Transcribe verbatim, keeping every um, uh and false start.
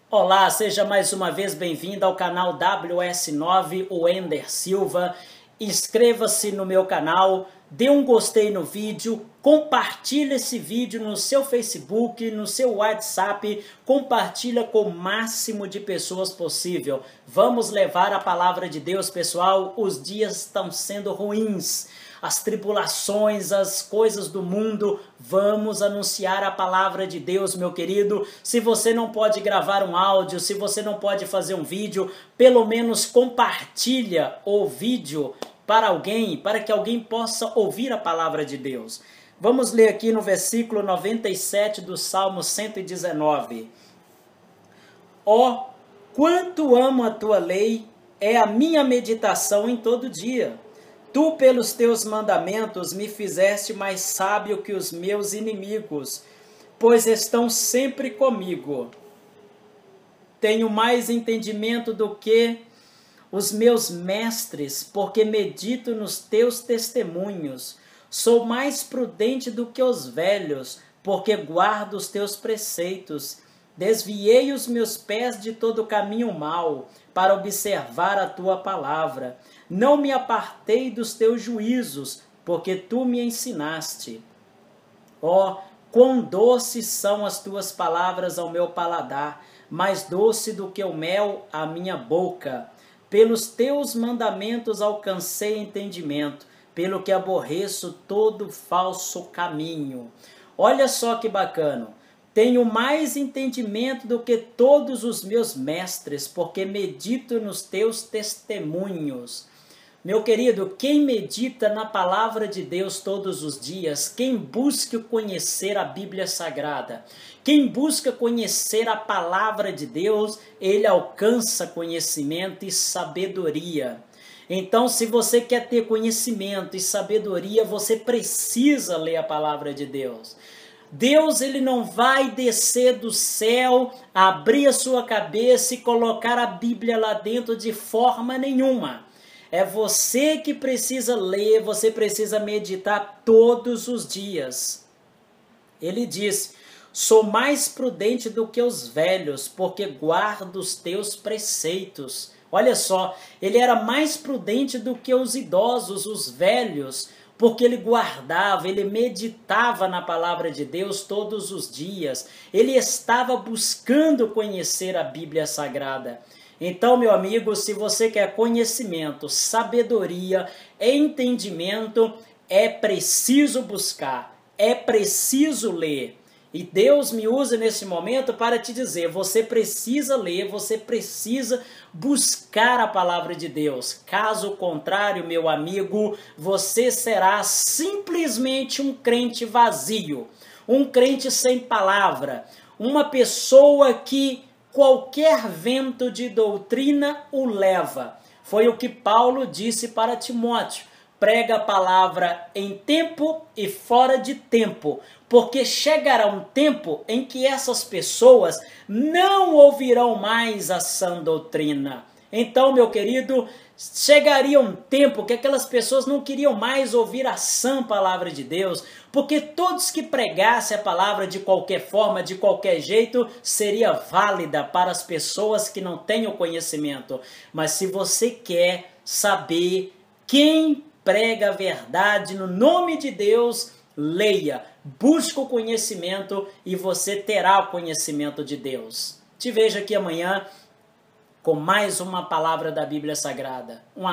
Olá, seja mais uma vez bem-vindo ao canal W S nove, o Ender Silva. Inscreva-se no meu canal, dê um gostei no vídeo, compartilhe esse vídeo no seu Facebook, no seu WhatsApp, compartilha com o máximo de pessoas possível. Vamos levar a palavra de Deus, pessoal. Os dias estão sendo ruins. As tribulações, as coisas do mundo, vamos anunciar a palavra de Deus, meu querido. Se você não pode gravar um áudio, se você não pode fazer um vídeo, pelo menos compartilha o vídeo para alguém, para que alguém possa ouvir a palavra de Deus. Vamos ler aqui no versículo noventa e sete do Salmo cento e dezenove. Ó, oh, quanto amo a tua lei, é a minha meditação em todo dia. Tu, pelos teus mandamentos, me fizeste mais sábio que os meus inimigos, pois estão sempre comigo. Tenho mais entendimento do que os meus mestres, porque medito nos teus testemunhos. Sou mais prudente do que os velhos, porque guardo os teus preceitos. Desviei os meus pés de todo caminho mau, para observar a tua palavra. Não me apartei dos teus juízos, porque tu me ensinaste. Ó, oh, quão doces são as tuas palavras ao meu paladar, mais doce do que o mel à minha boca. Pelos teus mandamentos alcancei entendimento, pelo que aborreço todo falso caminho. Olha só que bacana. Tenho mais entendimento do que todos os meus mestres, porque medito nos teus testemunhos. Meu querido, quem medita na palavra de Deus todos os dias, quem busca conhecer a Bíblia Sagrada, quem busca conhecer a palavra de Deus, ele alcança conhecimento e sabedoria. Então, se você quer ter conhecimento e sabedoria, você precisa ler a palavra de Deus. Deus, ele não vai descer do céu, abrir a sua cabeça e colocar a Bíblia lá dentro de forma nenhuma. É você que precisa ler, você precisa meditar todos os dias. Ele diz, sou mais prudente do que os velhos, porque guardo os teus preceitos. Olha só, ele era mais prudente do que os idosos, os velhos, porque ele guardava, ele meditava na palavra de Deus todos os dias. Ele estava buscando conhecer a Bíblia Sagrada. Então, meu amigo, se você quer conhecimento, sabedoria, entendimento, é preciso buscar, é preciso ler. E Deus me usa nesse momento para te dizer, você precisa ler, você precisa buscar a palavra de Deus. Caso contrário, meu amigo, você será simplesmente um crente vazio, um crente sem palavra, uma pessoa que qualquer vento de doutrina o leva. Foi o que Paulo disse para Timóteo. Prega a palavra em tempo e fora de tempo, porque chegará um tempo em que essas pessoas não ouvirão mais a sã doutrina. Então, meu querido, chegaria um tempo que aquelas pessoas não queriam mais ouvir a sã palavra de Deus, porque todos que pregassem a palavra de qualquer forma, de qualquer jeito, seria válida para as pessoas que não têm o conhecimento. Mas se você quer saber quem prega a verdade no nome de Deus, leia, busque o conhecimento e você terá o conhecimento de Deus. Te vejo aqui amanhã com mais uma palavra da Bíblia Sagrada. Um